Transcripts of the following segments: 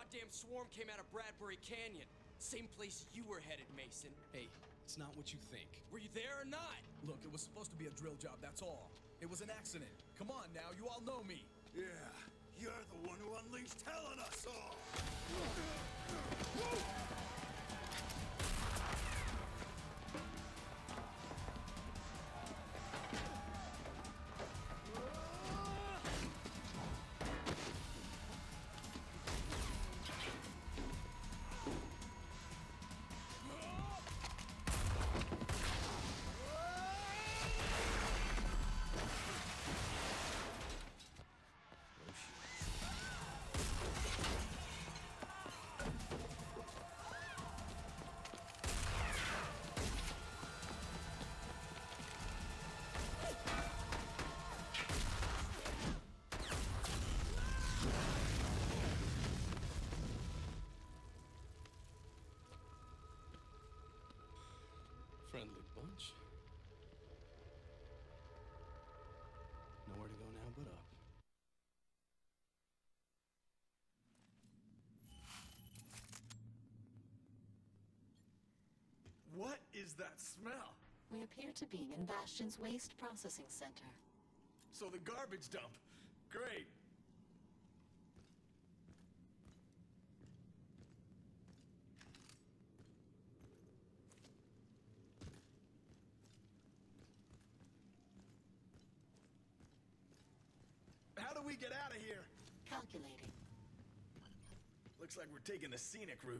goddamn swarm came out of Bradbury Canyon. Same place you were headed, Mason. Hey, it's not what you think. Were you there or not? Look, it was supposed to be a drill job, that's all. It was an accident. Come on now, you all know me. Yeah, you're the one who unleashed hell on us all! Friendly bunch. Nowhere to go now but up. What is that smell? We appear to be in Bastion's waste processing center. So the garbage dump. Great. How do we get out of here? Calculating. Looks like we're taking the scenic route.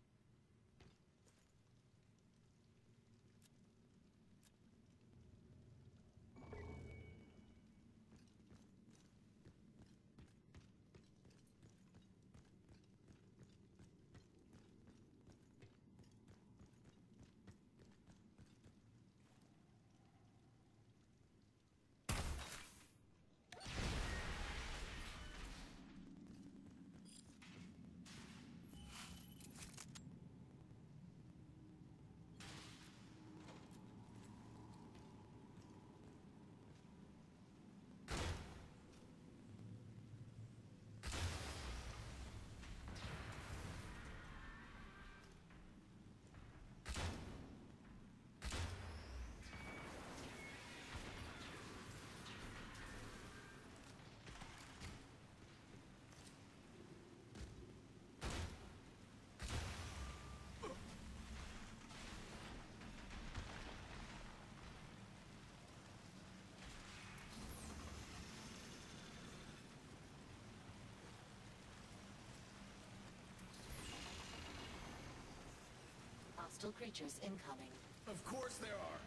Hostile creatures incoming. Of course there are.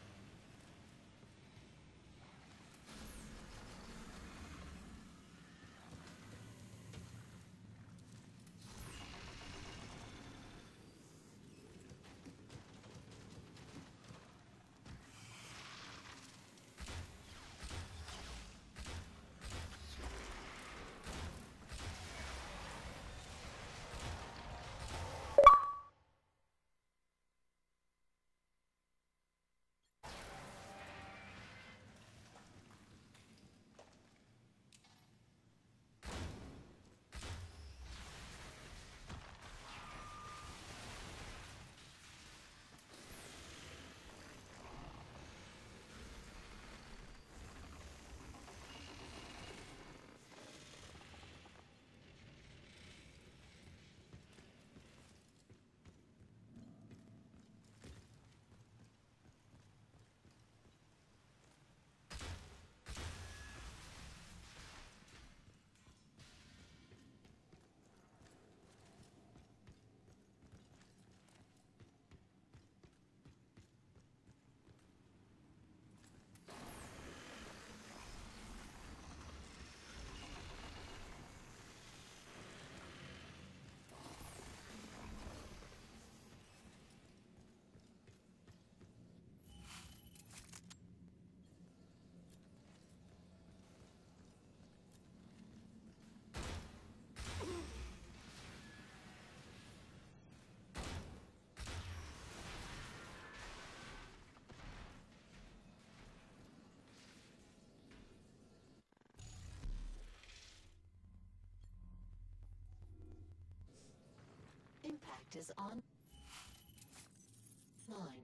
Artifact is on line.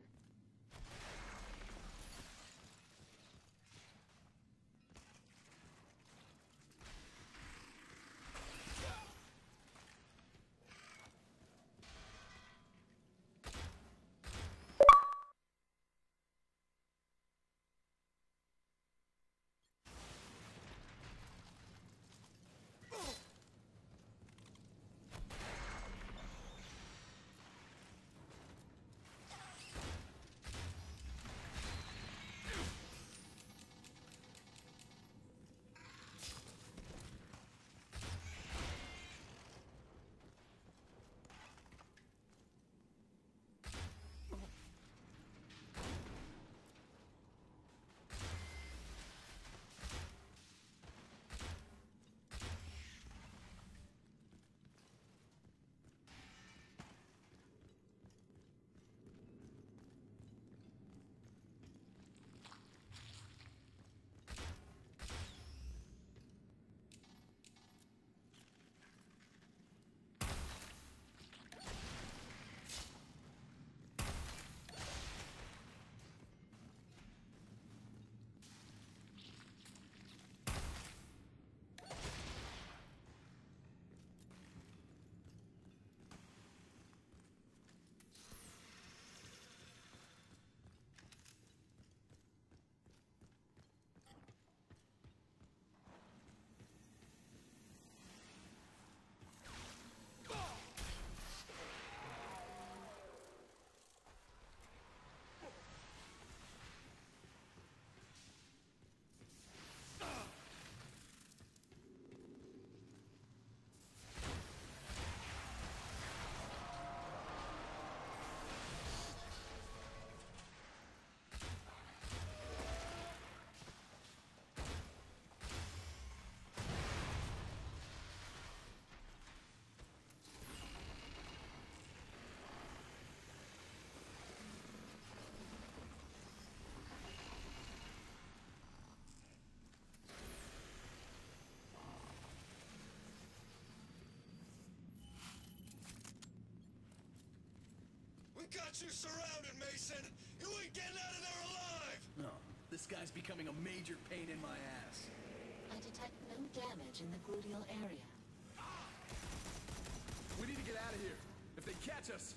We got you surrounded, Mason! You ain't getting out of there alive! No, this guy's becoming a major pain in my ass. I detect no damage in the gluteal area. We need to get out of here. If they catch us...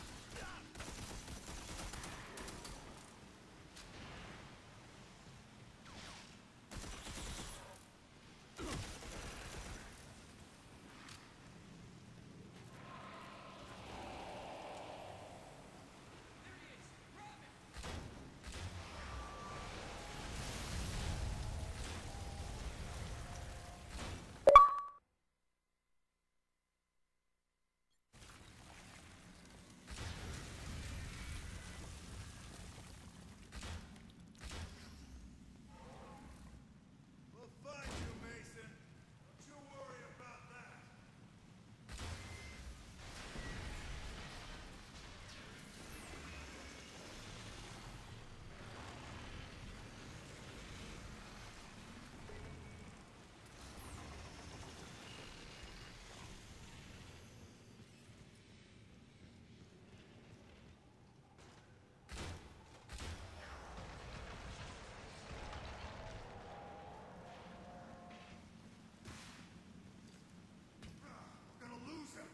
We'll find you, Mason. Don't you worry about that. We're gonna lose him.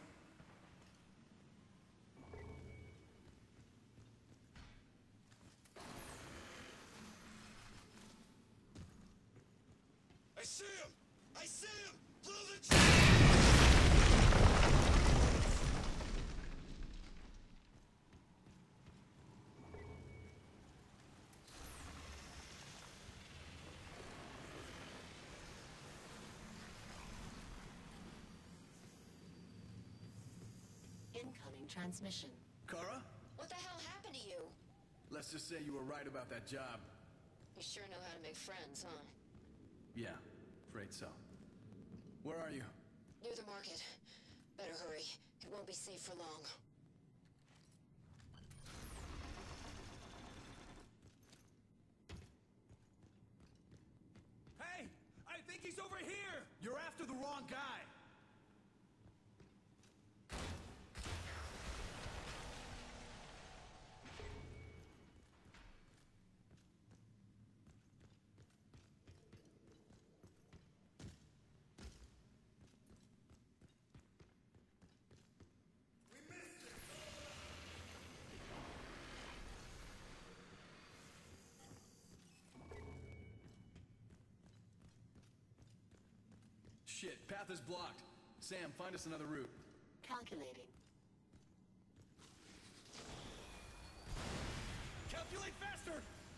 I see him! I see him! Through the Incoming transmission. Kara? What the hell happened to you? Let's just say you were right about that job. You sure know how to make friends, huh? Yeah, afraid so. Where are you? Near the market. Better hurry. It won't be safe for long. Hey! I think he's over here! You're after the wrong guy! Shit, path is blocked. Sam, find us another route. Calculating. Calculate faster!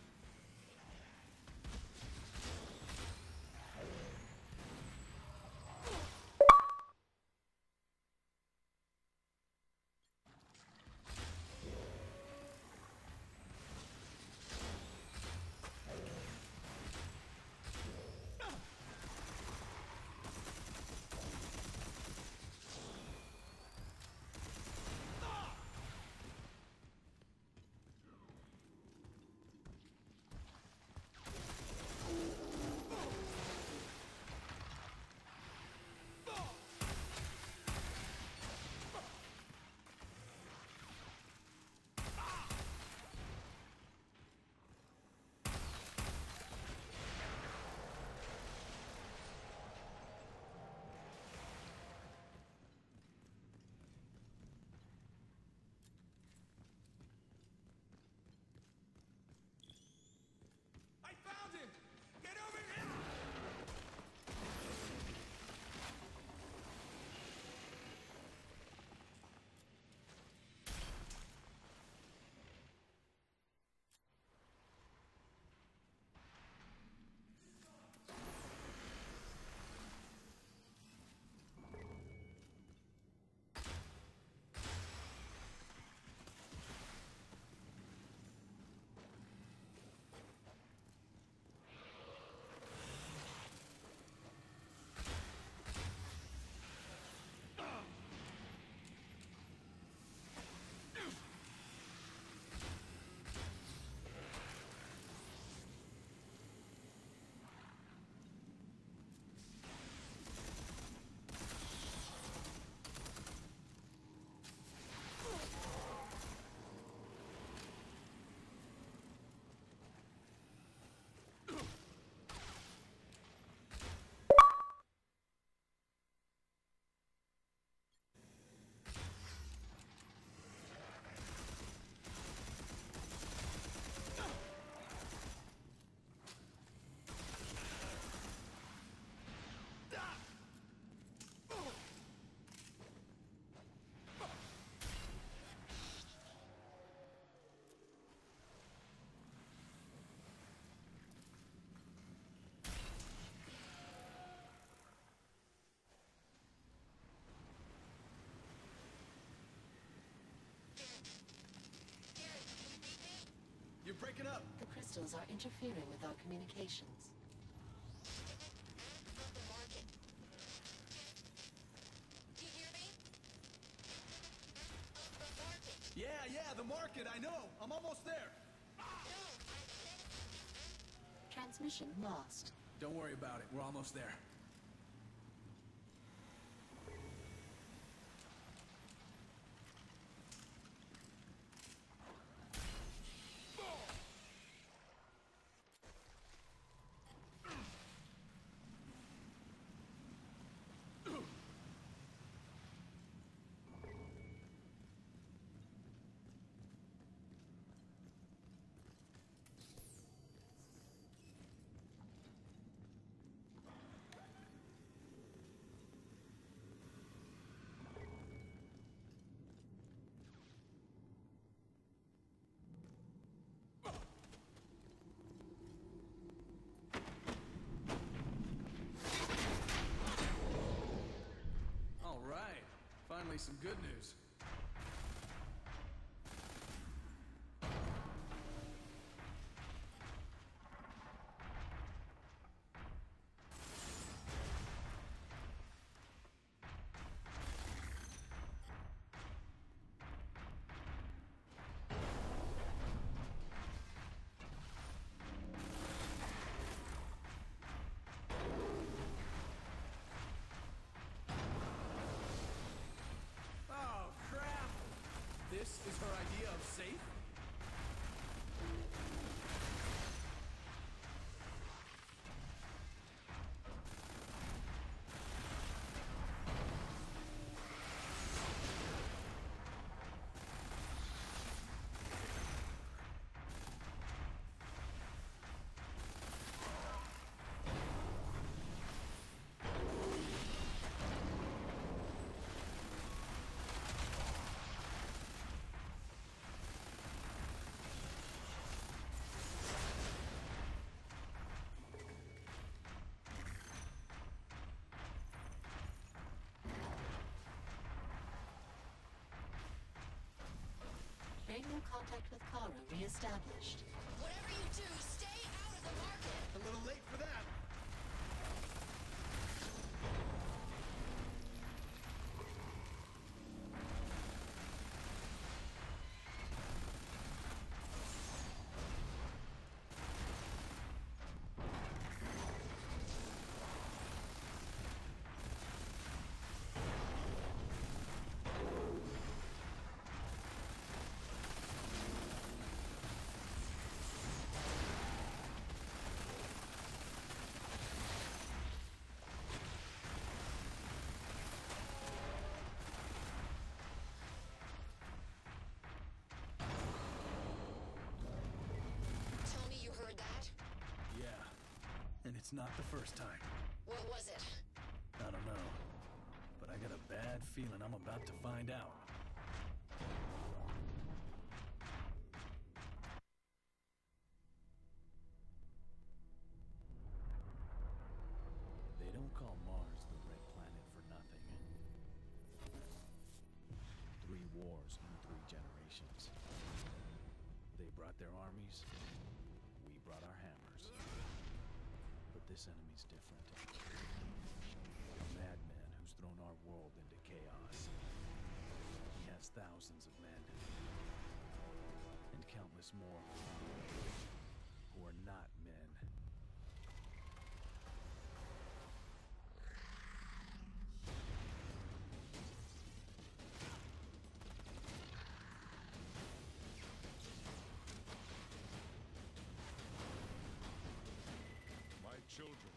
I found him! Get over here! You're breaking up. The crystals are interfering with our communications. The market. Do you hear me? The market. Yeah, the market, I know. I'm almost there. Transmission lost. Don't worry about it. We're almost there. All right. Finally, some good news. Oh, crap! This is her idea of safe? contact with Kara reestablished. Whatever you do, stay out of the market! A little late for that. Tell me you heard that? Yeah. And it's not the first time. What was it? I don't know. But I got a bad feeling I'm about to find out. They don't call Mars the Red Planet for nothing. 3 wars in 3 generations. They brought their armies, we brought our hammers. But this enemy's different. A madman who's thrown our world into chaos. He has thousands of men. And countless more who are not men. My children